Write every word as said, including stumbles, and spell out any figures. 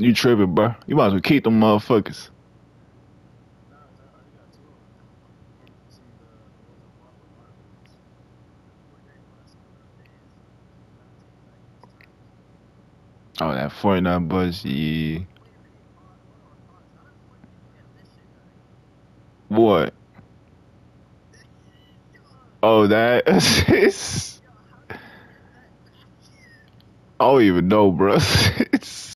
You tripping, bro. You might as well keep them motherfuckers. Oh, that Fortnite buzz, yeah. What? Oh, that is. I don't even know, bro. It's